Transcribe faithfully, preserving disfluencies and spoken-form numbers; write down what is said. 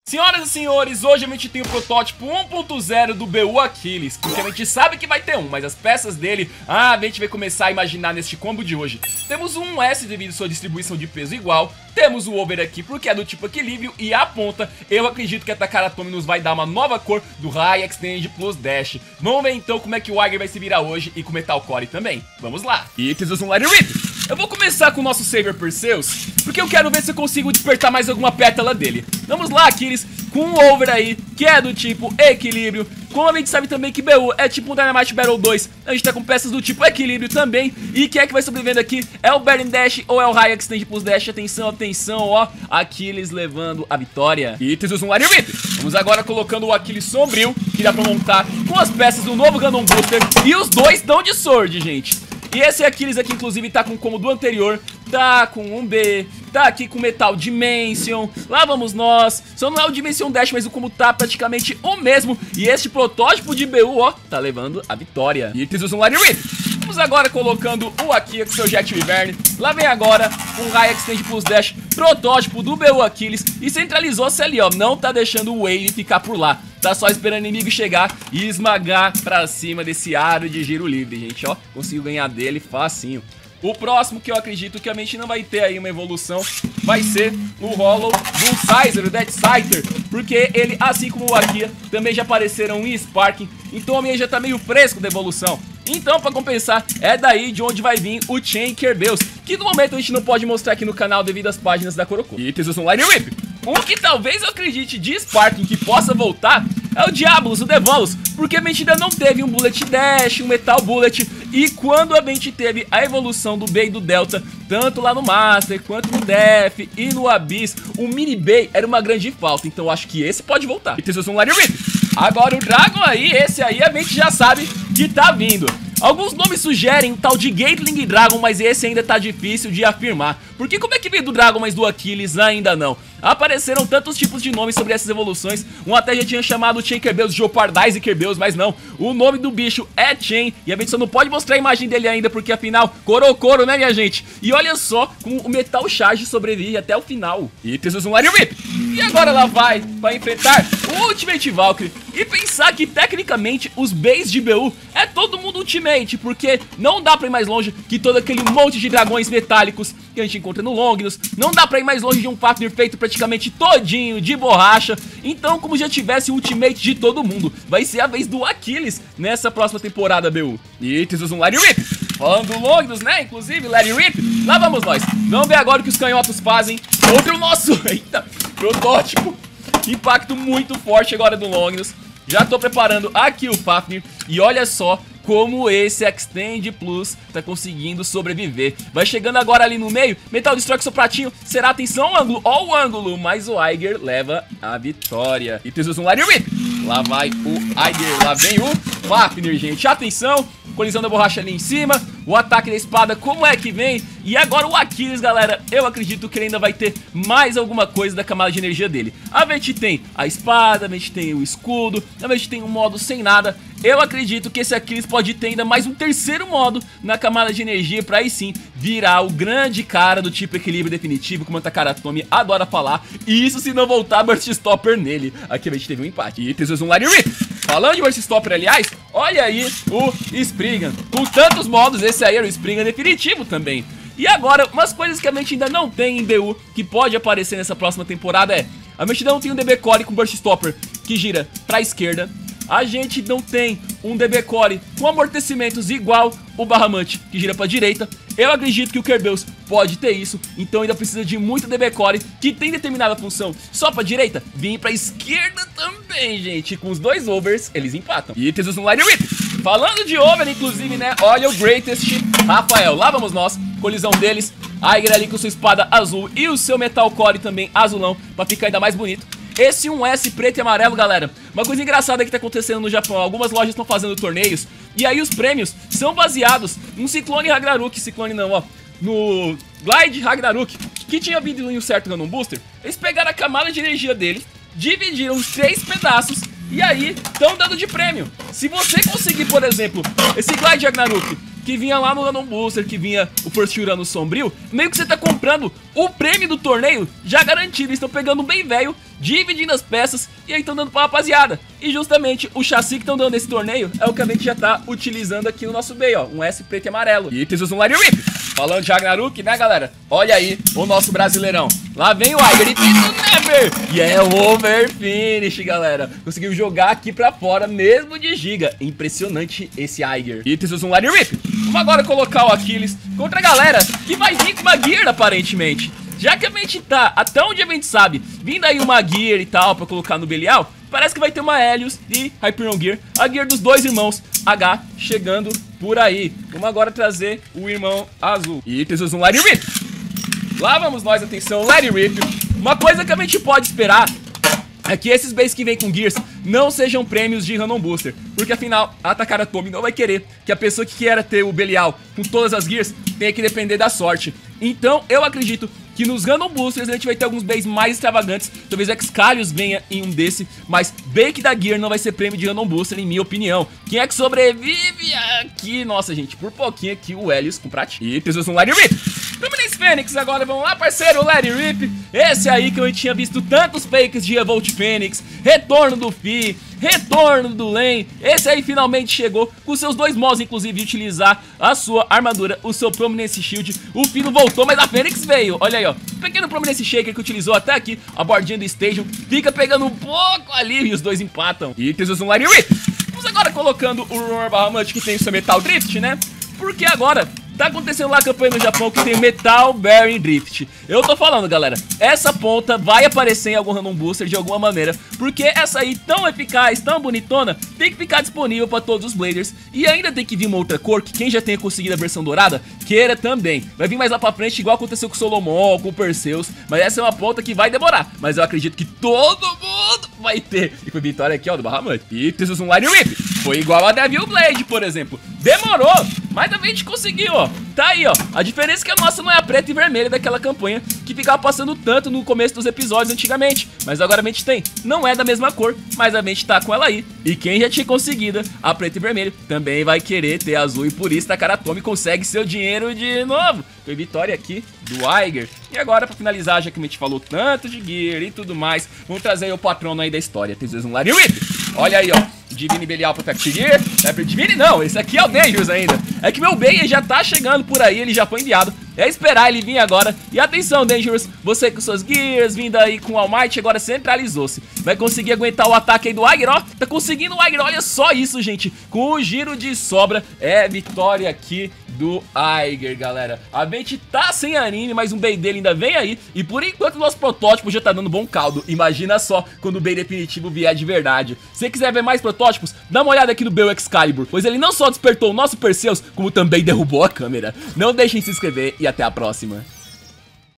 Senhoras e senhores, hoje a gente tem o protótipo um ponto zero do B U Achilles, porque a gente sabe que vai ter um, mas as peças dele, ah, a gente vai começar a imaginar neste combo de hoje. Temos um S devido à sua distribuição de peso igual, temos o over aqui porque é do tipo equilíbrio e a ponta, eu acredito que a Takara Tomy nos vai dar uma nova cor do High Extend Plus Dash. Vamos ver então como é que o Aiger vai se virar hoje e com o Metal Core também. Vamos lá. E temos um Light Rip. Eu vou começar com o nosso Saber Perseus, porque eu quero ver se eu consigo despertar mais alguma pétala dele. Vamos lá, Aquiles, com um over aí, que é do tipo equilíbrio. Como a gente sabe também que B U é tipo um Dynamite Battle dois, a gente tá com peças do tipo equilíbrio também. E quem é que vai sobrevivendo aqui? É o Burning Dash ou é o High Extend Plus Dash? Atenção, atenção, ó, Aquiles levando a vitória. E temos um Light Rip. Vamos agora colocando o Aquiles sombrio, que dá pra montar com as peças do novo Gundam Booster. E os dois estão de Sword, gente. E esse Aquiles aqui, inclusive, tá com como do anterior, tá com um B, tá aqui com Metal Dimension, lá vamos nós. Só não é o Dimension Dash, mas o como tá praticamente o mesmo. E este protótipo de B U, ó, tá levando a vitória. E temos um Light Rip. Vamos agora colocando o Akia com seu Jet Wyvern. Lá vem agora um High Extend Plus Dash, protótipo do B U Achilles. E centralizou-se ali, ó, não tá deixando o Wave ficar por lá. Tá só esperando o inimigo chegar e esmagar pra cima desse aro de giro livre, gente, ó. Conseguiu ganhar dele facinho. O próximo que eu acredito que a gente não vai ter aí uma evolução vai ser o Hollow do Sizer, o Dead Scyther, porque ele, assim como o Akia, também já apareceram em Sparking, então a minha já tá meio fresco da evolução. Então, pra compensar, é daí de onde vai vir o Chain Kerbeus, que no momento a gente não pode mostrar aqui no canal devido às páginas da Kuroko. E temos um Light Rip. Um que talvez eu acredite de Sparking que possa voltar é o Diabolus, o Devolus, porque a gente ainda não teve um Bullet Dash, um Metal Bullet, e quando a gente teve a evolução do B e do Delta, tanto lá no Master, quanto no Def e no Abyss, o Mini B era uma grande falta, então eu acho que esse pode voltar. E temos um Light Rip. Agora o Dragon aí, esse aí a gente já sabe que tá vindo. Alguns nomes sugerem o tal de Gatling Dragon, mas esse ainda tá difícil de afirmar. Porque como é que veio do Dragon, mas do Achilles ainda não? Apareceram tantos tipos de nomes sobre essas evoluções. Um até já tinha chamado Chain Kerbeus de Jeopardise Kerbeus, mas não. O nome do bicho é Chain e a gente só não pode mostrar a imagem dele ainda, porque afinal, Korokoro, né, minha gente? E olha só como o Metal Charge sobrevive até o final. E temos um Light Rip. E agora ela vai para enfrentar o Ultimate Valkyrie. E pensar que tecnicamente os Bs de B U é todo mundo Ultimate, porque não dá pra ir mais longe que todo aquele monte de dragões metálicos que a gente encontra no Longinus. Não dá pra ir mais longe de um Fafnir feito praticamente todinho de borracha. Então, como já tivesse o Ultimate de todo mundo, vai ser a vez do Achilles nessa próxima temporada, B U. E temos um Light Rip. Falando do Longinus, né, inclusive, Light Rip, lá vamos nós. Vamos ver agora o que os canhotos fazem contra o nosso, eita, protótipo. Impacto muito forte agora do Longinus. Já tô preparando aqui o Fafnir e olha só como esse Extend Plus tá conseguindo sobreviver. Vai chegando agora ali no meio, Metal Destroy com seu pratinho, será atenção ao ângulo, ó o ângulo, mas o Aiger leva a vitória. E temos um Light Rip, lá vai o Aiger, lá vem o Fafnir, gente, atenção, colisão da borracha ali em cima, o ataque da espada, como é que vem? E agora o Achilles, galera, eu acredito que ele ainda vai ter mais alguma coisa da camada de energia dele. A gente tem a espada, a gente tem o escudo, a gente tem um modo sem nada. Eu acredito que esse Achilles pode ter ainda mais um terceiro modo na camada de energia pra aí sim virar o grande cara do tipo equilíbrio definitivo, como a Takara Tomy adora falar. E isso se não voltar Burst Stopper nele. Aqui a gente teve um empate. E temos um Light Rip. Falando de Burst Stopper, aliás, olha aí o Spriggan. Com tantos modos, esse aí era o Spriggan definitivo também. E agora, umas coisas que a gente ainda não tem em B U, que pode aparecer nessa próxima temporada é... A gente não tem um D B Core com Burst Stopper que gira pra esquerda. A gente não tem um D B Core com amortecimentos igual o Bahamut, que gira pra direita. Eu acredito que o Kerbeus pode ter isso, então ainda precisa de muito D B Core que tem determinada função só pra direita, vir pra esquerda também, gente. Com os dois overs, eles empatam. E temos um Light Rip. Falando de over, inclusive, né, olha o Greatest Rafael, lá vamos nós, colisão deles. Aiger ali com sua espada azul e o seu Metal Core também azulão, pra ficar ainda mais bonito. Esse um S preto e amarelo, galera, uma coisa engraçada que tá acontecendo no Japão, algumas lojas estão fazendo torneios, e aí os prêmios são baseados no Ciclone Ragnarok, Ciclone não, ó, no Glide Ragnarok, que tinha vindo em um certo Gundam Booster. Eles pegaram a camada de energia dele, dividiram os três pedaços, e aí estão dando de prêmio. Se você conseguir, por exemplo, esse Glide Ragnarok, que vinha lá no Gundam Booster, que vinha o First Urano Sombrio, meio que você tá comprando o prêmio do torneio já garantido. Eles estão pegando bem velho, dividindo as peças e aí estão dando pra rapaziada. E justamente o chassi que estão dando nesse torneio é o que a gente já tá utilizando aqui no nosso B, ó, um S preto e amarelo. E itens um Light Rip. Falando de Ragnarok, né, galera? Olha aí o nosso brasileirão. Lá vem o Iger e tem o Never. E é o Over Finish, galera. Conseguiu jogar aqui pra fora, mesmo de giga. Impressionante esse Iger. E itens um Light Rip. Vamos agora colocar o Achilles contra a galera que vai vir com uma Gear, aparentemente. Já que a gente tá, até onde a gente sabe, vindo aí uma Gear e tal pra colocar no Belial, parece que vai ter uma Helios e Hyperion Gear, a Gear dos dois irmãos H chegando por aí. Vamos agora trazer o irmão azul. E itens um Light Rip. Lá vamos nós, atenção, Light Rip. Uma coisa que a gente pode esperar é que esses bases que vêm com Gears não sejam prêmios de Random Booster, porque afinal a Takara Tomy não vai querer que a pessoa que queira ter o Belial com todas as Gears tenha que depender da sorte. Então eu acredito que nos Random Boosters a gente vai ter alguns bays mais extravagantes. Talvez Excalius venha em um desse, mas Bake da Gear não vai ser prêmio de Random Booster, em minha opinião. Quem é que sobrevive aqui? Nossa, gente, por pouquinho aqui o Helios com Prati. E temos um Light Rip. Luminance Fênix, agora vamos lá, parceiro, Light Rip. Esse aí que eu tinha visto tantos fakes de Revolt Fênix, retorno do Fi, retorno do Len. Esse aí finalmente chegou com seus dois modos, inclusive, de utilizar a sua armadura, o seu Prominence Shield. O Fi não voltou, mas a Fênix veio. Olha aí, ó, pequeno Prominence Shaker que utilizou até aqui a bordinha do Stadium. Fica pegando um pouco ali e os dois empatam. E temos um Light Rip. Vamos agora colocando o Roar Bahamut, que tem o seu Metal Drift, né? Porque agora tá acontecendo lá a campanha no Japão que tem Metal Bearing Drift. Eu tô falando, galera, essa ponta vai aparecer em algum Random Booster de alguma maneira, porque essa aí tão eficaz, tão bonitona, tem que ficar disponível pra todos os Bladers. E ainda tem que vir uma outra cor que quem já tenha conseguido a versão dourada queira também. Vai vir mais lá pra frente, igual aconteceu com o Solomon, com o Perseus. Mas essa é uma ponta que vai demorar, mas eu acredito que todo mundo vai ter. E foi vitória aqui, ó, do Bahamut. E temos um Light Rip. Foi igual a Devil Blade, por exemplo. Demorou, mas também a gente conseguiu, ó. Tá aí, ó. A diferença é que a nossa não é a preta e vermelha daquela campanha que ficava passando tanto no começo dos episódios antigamente. Mas agora a gente tem. Não é da mesma cor, mas a gente tá com ela aí. E quem já tinha conseguido a preta e vermelho também vai querer ter azul. E por isso Takara Tomy consegue seu dinheiro de novo. Foi vitória aqui do Iger. E agora, pra finalizar, já que a gente falou tanto de Gear e tudo mais, vamos trazer aí o patrono aí da história. Tem um Light Rip. Olha aí, ó. Divine Belial Perfect Gear. É pra Divine não, esse aqui é o Dangerous ainda. É que meu bem já tá chegando por aí, ele já foi enviado. É esperar ele vir agora. E atenção, Dangerous, você com suas Gears, vindo aí com o All Might, agora centralizou-se. Vai conseguir aguentar o ataque aí do Iger, ó. Tá conseguindo o Iger, olha só isso, gente. Com o giro de sobra, é vitória aqui do Iger, galera. A gente tá sem anime, mas um bait dele ainda vem aí. E por enquanto o nosso protótipo já tá dando bom caldo. Imagina só quando o bait definitivo vier de verdade. Se você quiser ver mais protótipos, dá uma olhada aqui no B U Excalibur, pois ele não só despertou o nosso Perseus, como também derrubou a câmera. Não deixem de se inscrever e até a próxima.